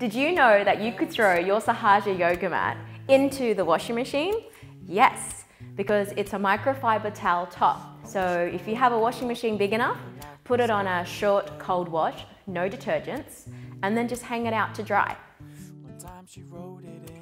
Did you know that you could throw your Sahaja Yoga Mat into the washing machine? Yes, because it's a microfiber towel top. So if you have a washing machine big enough, put it on a short cold wash, no detergents, and then just hang it out to dry. One time she wrote it in.